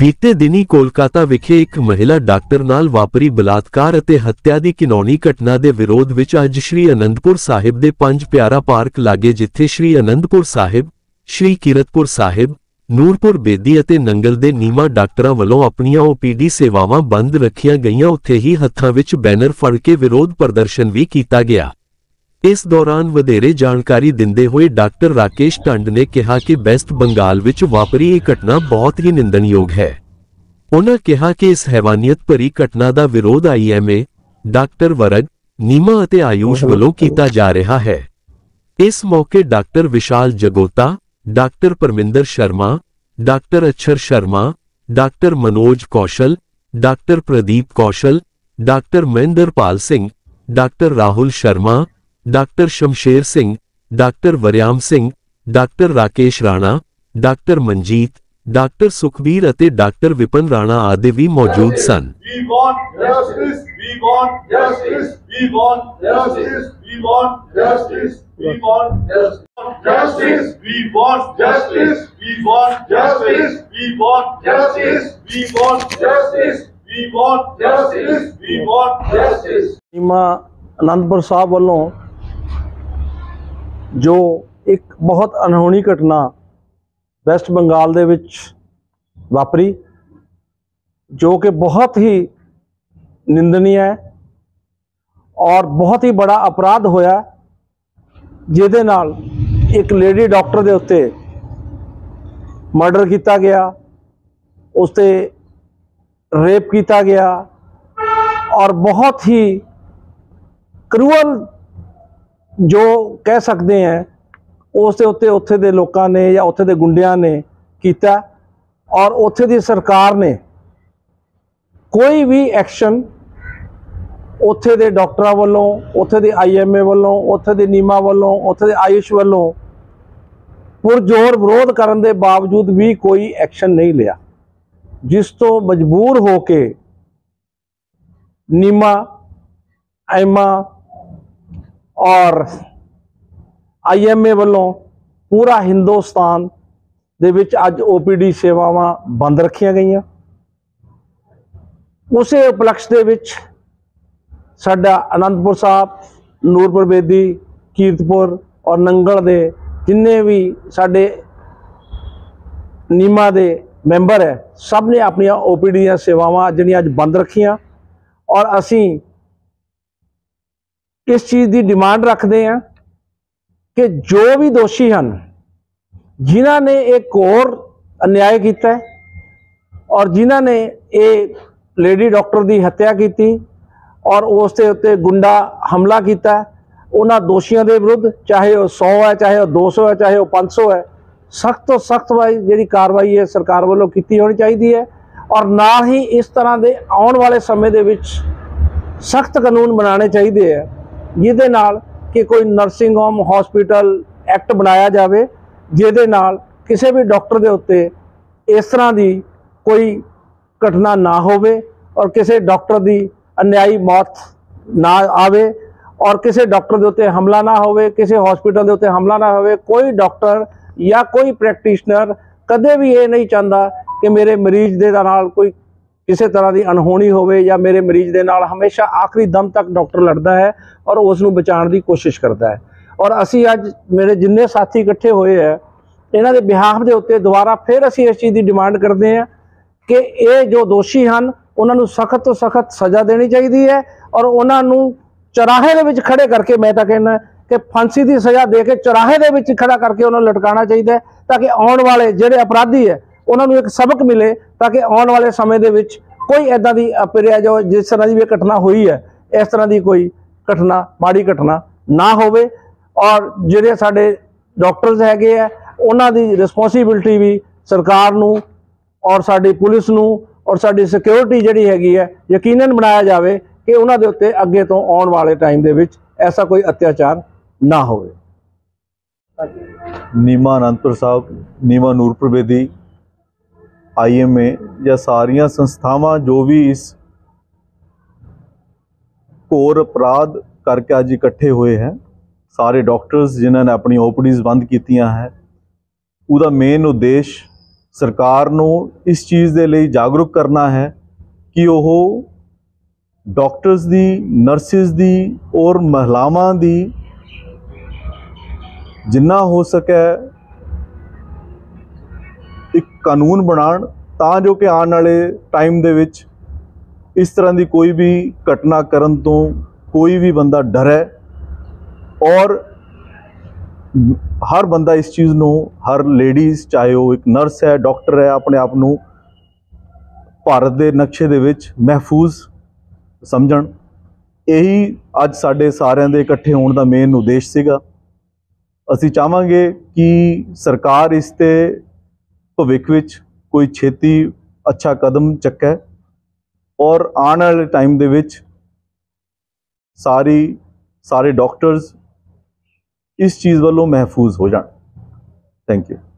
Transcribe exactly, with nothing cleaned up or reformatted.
ਬੀਤੇ ਦਿਨੀ ਕੋਲਕਾਤਾ ਵਿਖੇ ਇੱਕ ਮਹਿਲਾ ਡਾਕਟਰ ਨਾਲ ਵਾਪਰੀ ਬਲਾਤਕਾਰ ਅਤੇ ਹੱਤਿਆ ਦੀ ਘਿਨੌਣੀ ਘਟਨਾ ਦੇ ਵਿਰੋਧ ਵਿੱਚ ਅੱਜ ਸ਼੍ਰੀ ਅਨੰਦਪੁਰ ਸਾਹਿਬ ਦੇ ਪੰਜ ਪਿਆਰਾ ਪਾਰਕ ਲਾਗੇ, ਜਿੱਥੇ ਸ਼੍ਰੀ ਅਨੰਦਪੁਰ ਸਾਹਿਬ, ਸ਼੍ਰੀ ਕੀਰਤਪੁਰ ਸਾਹਿਬ, ਨੂਰਪੁਰ ਬੇਦੀ ਅਤੇ ਨੰਗਲ ਦੇ ਨੀਮਾ ਡਾਕਟਰਾਂ ਵੱਲੋਂ ਆਪਣੀਆਂ ਓਪੀਡੀ ਸੇਵਾਵਾਂ ਬੰਦ ਰੱਖੀਆਂ ਗਈਆਂ। ਉੱਥੇ ਹੀ ਹੱਥਾਂ ਵਿੱਚ ਬੈਨਰ ਫੜ ਕੇ ਵਿਰੋਧ ਪ੍ਰਦਰਸ਼ਨ ਵੀ ਕੀਤਾ ਗਿਆ। ਇਸ ਦੌਰਾਨ ਵਧੇਰੇ ਜਾਣਕਾਰੀ ਦਿੰਦੇ ਹੋਏ ਡਾਕਟਰ ਰਾਕੇਸ਼ ਟੰਡ ਨੇ ਕਿਹਾ ਕਿ ਵੈਸਟ ਬੰਗਾਲ ਵਿੱਚ ਵਾਪਰੀ ਇਹ ਘਟਨਾ ਬਹੁਤ ਹੀ ਨਿੰਦਣਯੋਗ ਹੈ। ਉਨ੍ਹਾਂ ਕਿਹਾ ਕਿ ਇਸ ਹੈਵਾਨੀਅਤ ਭਰੀ ਘਟਨਾ ਦਾ ਵਿਰੋਧ ਆਈ ਐਮ ਏ, ਡਾਕਟਰ ਵਰਗ, ਨੀਮਾ ਅਤੇ ਆਯੂਸ਼ ਵੱਲੋਂ ਕੀਤਾ ਜਾ ਰਿਹਾ ਹੈ। ਇਸ ਮੌਕੇ doctor Vishal Jagota, doctor Parminder Sharma, doctor Achhar Sharma, doctor Manoj Kaushal, doctor Pradeep Kaushal, doctor Mahinderpal Singh, doctor Rahul Sharma, doctor Shamsher Singh, doctor Wariam Singh, doctor Rakesh Rana, doctor Manjit, doctor Sukhbir ਅਤੇ ਡਾਕਟਰ ਵਿਪਨ ਰਾਣਾ ਆਦਿ ਵੀ ਮੌਜੂਦ ਸਨ। ਨੀਮਾ आनंदपुर साहब वालों जो एक बहुत अनहोनी घटना वैस्ट बंगाल दे विच वापरी, जो कि बहुत ही निंदनीय है और बहुत ही बड़ा अपराध होया, जिहदे नाल एक लेडी डॉक्टर दे उत्ते मर्डर किया गया, उसते रेप किया गया और बहुत ही क्रूअल जो कह सकते हैं उस दे उत्ते उत्थे दे लोकां ने या उत्थे दे गुंडियां ने कीता और उत्थे दी सरकार ने कोई भी एक्शन उत्थे दे डॉक्टरां वालों, उत्थे दे आई एम ए वालों, उत्थे दे नीमा वालों, उत्थे दे आयुष वालों पुरजोर विरोध करन दे बावजूद भी कोई एक्शन नहीं लिया, जिस तो मजबूर हो के नीमा, एमा और आई एम ए वालों पूरा हिंदुस्तान दे विच अज ओ पी डी सेवावां बंद रखियां गईयां। उस उपलक्ष्य दे विच साडा आनंदपुर साहब, नूरपुर बेदी, कीरतपुर और नंगल दे जिन्ने भी साडे नीमा दे मैंबर है, सब ने अपनी ओ पी डी सेवावां जिहड़ियां अज बंद रखियां और असीं इस चीज़ की डिमांड रखते हैं कि जो भी दोषी हैं जिन्हों ने एक और अन्याय किया और जिन्हों ने एक लेडी डॉक्टर की हत्या की और उसके उत्ते गुंडा हमला किया, उन्होंने दोषियों के विरुद्ध चाहे वह सौ है, चाहे वह दो सौ है, चाहे वह पाँच सौ है, सख्त तो सख्त जी कार्रवाई है सरकार वालों की होनी चाहिए है। और नाल ही इस तरह के आने वाले समय के विच सख्त कानून बनाने चाहिए है, जिहदे नाल कि कोई नर्सिंग होम हॉस्पिटल एक्ट बनाया जाए, जिहदे नाल किसी भी डॉक्टर के उत्ते इस तरह की कोई घटना ना होवे और किसी डॉक्टर की अन्यायी मौत ना आवे और किसी डॉक्टर के उत्ते हमला ना होवे, किसी हॉस्पिटल के उत्ते हमला ना होवे। कोई डॉक्टर या कोई प्रैक्टिशनर कदे भी ये नहीं चाहता कि मेरे मरीज दे नाल कोई किसी तरह की अनहोनी होवे या मेरे मरीज दे नाल हमेशा आखिरी दम तक डॉक्टर लड़ता है और उसनूं बचाने की कोशिश करता है। और असी अज मेरे जिन्ने साथी इकट्ठे हुए हैं, इन्हां दे बिहाफ दे उत्ते दोबारा फिर असी इस चीज़ की डिमांड करते हैं कि ये जो दोषी हैं उन्हां नूं सख्त तो सख्त सज़ा देनी चाहिए है और उन्हां नूं चौराहे दे विच खड़े करके, मैं तो कहना कि फांसी की सज़ा दे के चौराहे दे विच खड़ा करके उन्होंने लटकाना चाहिए, ताकि आने वाले जिहड़े अपराधी है उन्होंने एक सबक मिले, ताकि आने वाले समय दे विच कोई ऐदा दी अपरिया जो जिस तरह की भी घटना हुई है, इस तरह की कोई घटना माड़ी घटना ना होवे। और जिहड़े साडे डॉक्टर्स हैगे है उन्हां दी रिस्पोंसिबिलिटी भी सरकार नूं और साडी पुलिस नूं और साडी सिक्योरिटी जिहड़ी हैगी है यकीनन बनाया जाए कि उन्हां दे उत्ते अगे तो आने वाले टाइम दे विच ऐसा कोई अत्याचार ना होवे। NIMA Anandpur Sahib, NIMA Nurpur Bedi, I M A या सारिया संस्थावां जो भी इस घोर अपराध करके अज इकट्ठे हुए हैं, सारे डॉक्टर्स जिन्होंने अपनी ओपीडीज बंद कीतियां हैं, उसका मेन उद्देश्य ਸਰਕਾਰ ਨੂੰ ਇਸ ਚੀਜ਼ ਦੇ ਲਈ ਜਾਗਰੂਕ ਕਰਨਾ ਹੈ ਕਿ ਉਹ ਡਾਕਟਰਸ ਦੀ, ਨਰਸਿਸ ਦੀ ਔਰ ਮਹਿਲਾਵਾਂ ਦੀ ਜਿੰਨਾ ਹੋ ਸਕੇ ਇੱਕ ਕਾਨੂੰਨ ਬਣਾਉਣ, ਤਾਂ ਜੋ ਕਿ ਆਉਣ ਵਾਲੇ ਟਾਈਮ ਦੇ ਵਿੱਚ ਇਸ ਤਰ੍ਹਾਂ ਦੀ ਕੋਈ ਵੀ ਘਟਨਾ ਕਰਨ ਤੋਂ ਕੋਈ ਵੀ ਬੰਦਾ ਡਰੇ, ਔਰ ਹਰ ਬੰਦਾ ਇਸ ਚੀਜ਼ ਨੂੰ, ਹਰ ਲੇਡੀਜ਼, ਚਾਹੇ ਉਹ ਇੱਕ ਨਰਸ ਹੈ, ਡਾਕਟਰ ਹੈ, ਆਪਣੇ ਆਪ ਨੂੰ ਭਾਰਤ ਦੇ ਨਕਸ਼ੇ ਦੇ ਵਿੱਚ ਮਹਿਫੂਜ਼ ਸਮਝਣ। ਇਹੀ ਅੱਜ ਸਾਡੇ ਸਾਰਿਆਂ ਦੇ ਇਕੱਠੇ ਹੋਣ ਦਾ ਮੇਨ ਉਦੇਸ਼ ਸੀਗਾ। ਅਸੀਂ ਚਾਹਾਂਗੇ ਕਿ ਸਰਕਾਰ ਇਸ 'ਤੇ ਭਵਿੱਖ ਵਿੱਚ ਕੋਈ ਛੇਤੀ ਅੱਛਾ ਕਦਮ ਚੱਕੇ ਔਰ ਆਉਣ ਵਾਲੇ ਟਾਈਮ ਦੇ ਵਿੱਚ ਸਾਰੀ ਸਾਰੇ ਡਾਕਟਰਸ ਇਸ ਚੀਜ਼ ਵੱਲੋਂ ਮਹਿਫੂਜ਼ ਹੋ ਜਾਣ। Thank you.